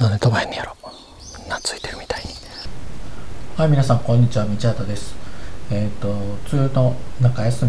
なんで飛ばへんねやろ。懐いてるみたいに。 はい、皆さんこんにちは、道畑です。梅雨の中休み、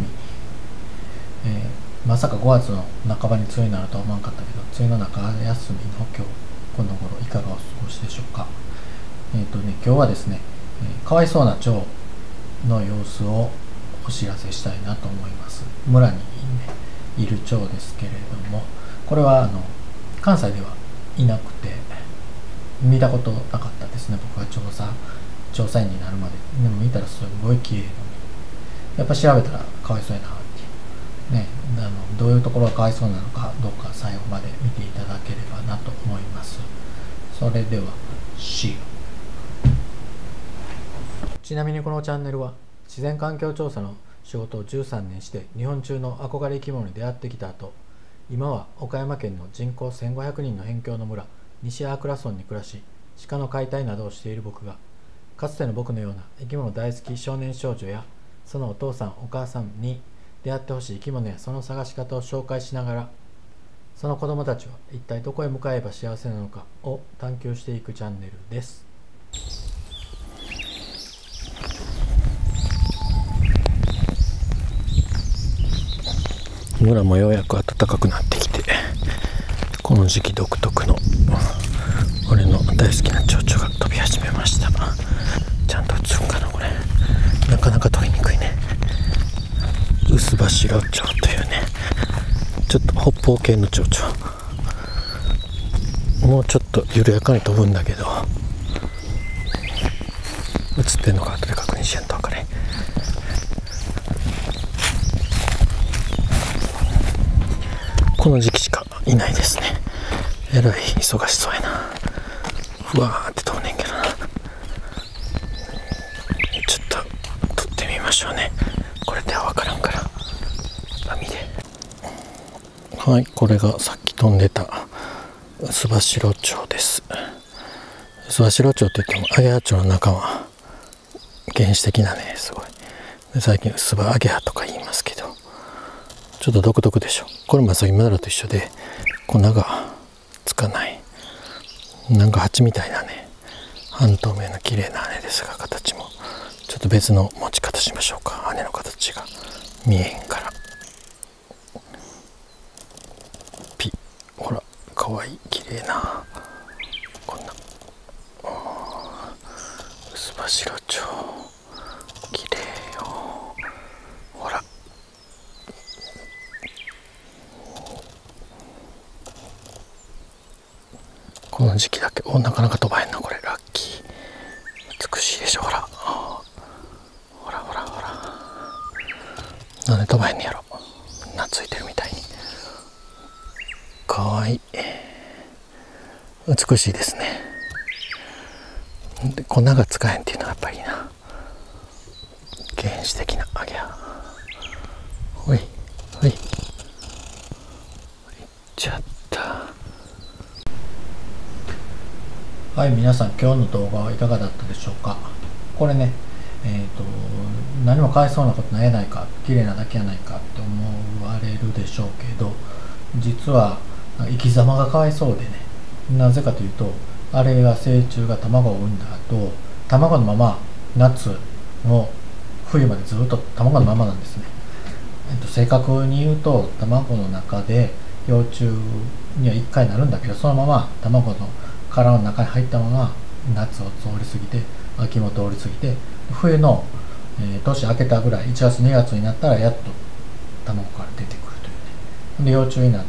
まさか5月の半ばに梅雨になるとは思わなかったけど、梅雨の中休みの今日この頃いかがお過ごしでしょうか。今日はですね、かわいそうな蝶の様子をお知らせしたいなと思います。村に、ね、いる蝶ですけれども、これは関西ではいなくて見たことなかったですね。僕は調査員になるまで。でも見たらすごい綺麗なのに、やっぱ調べたらかわいそうやなっていうね。どういうところがかわいそうなのかどうか最後まで見ていただければなと思います。それでは See you。 ちなみにこのチャンネルは自然環境調査の仕事を13年して日本中の憧れ生き物に出会ってきた後、今は岡山県の人口1500人の辺境の村西粟倉村に暮らし、鹿の解体などをしている僕が、かつての僕のような生き物大好き少年少女やそのお父さんお母さんに出会ってほしい生き物やその探し方を紹介しながら、その子供たちは一体どこへ向かえば幸せなのかを探求していくチャンネルです。 村もようやく暖かくなってきて、この時期独特の俺の大好きな蝶々が飛び始めました。ちゃんと映るんかなこれ。なかなか撮りにくいね。ウスバシロチョウというね、ちょっと北方系の蝶々。もうちょっと緩やかに飛ぶんだけど、映ってんのか後で確認しやんと分かれ。この時期しかいないですね。えらい忙しそうやな。ふわーって飛んねんけどな。ちょっと撮ってみましょうね。これでは分からんから見て。はい、これがさっき飛んでたウスバシロチョウです。ウスバシロチョウって言ってもアゲハチョウの仲間、原始的なね、すごいで、最近ウスバアゲハとか言いますけど、ちょっと独特でしょ。これもさっきマダラと一緒で粉がつかない、なんか蜂みたいなね、半透明な綺麗な羽ですが、形もちょっと別の持ち方しましょうか。羽の形が見えへんから。ピッ、ほらかわいい綺麗な、こんなウスバシロチョウ綺麗よ。ほらこの時期だけなかなか飛ばへんな。これラッキー。美しいでしょ。ほらほらほらほら。なんで飛ばへんねやろ。懐いてるみたいに。かわいい、美しいですね。で粉がつかへんっていうのがやっぱりいいな。原始的なアゲハ。ほいほい、いっちゃった。 はい、皆さん今日の動画はいかがだったでしょうか。これね、何もかわいそうなことないやないか、綺麗なだけやないかって思われるでしょうけど、実は生き様がかわいそうでね。なぜかというと、あれが成虫が卵を産んだ後、卵のまま夏の冬までずっと卵のままなんですね。正確に言うと卵の中で幼虫には1回なるんだけど、そのまま卵の殻の中に入ったまま夏を通り過ぎて秋も通り過ぎて、冬の、年明けたぐらい1月2月になったらやっと卵から出てくるというね。で幼虫になって、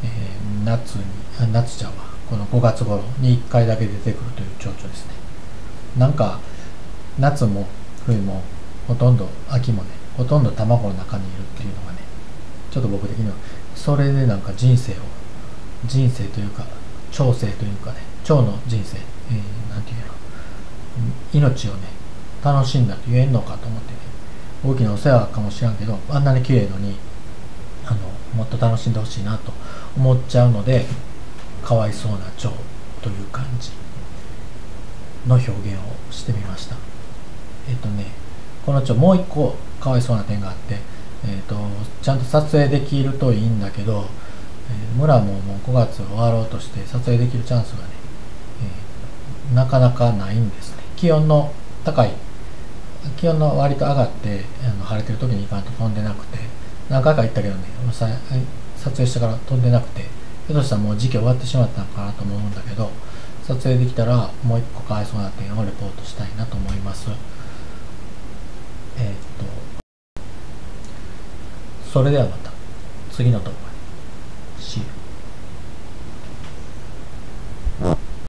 夏ちゃうわ、この5月頃に1回だけ出てくるという蝶々ですね。なんか夏も冬もほとんど秋もね、ほとんど卵の中にいるっていうのがね、ちょっと僕的にはそれでなんか人生というか長生というかね、蝶の人生、なんていうの、命をね楽しんだと言えんのかと思ってね、大きなお世話かもしれんけど、あんなに綺麗のにもっと楽しんでほしいなと思っちゃうので、かわいそうな蝶という感じの表現をしてみました。この蝶もう一個かわいそうな点があって、ちゃんと撮影できるといいんだけど、村ももう5月終わろうとして撮影できるチャンスがねなかなかないんですね。気温の割と上がって晴れてる時に行かんと飛んでなくて、何回か行ったけどね、撮影してから飛んでなくて、ひょっとしたらもう時期終わってしまったのかなと思うんだけど、撮影できたらもう一個かわいそうな点をレポートしたいなと思います。それではまた次の動画で。See you.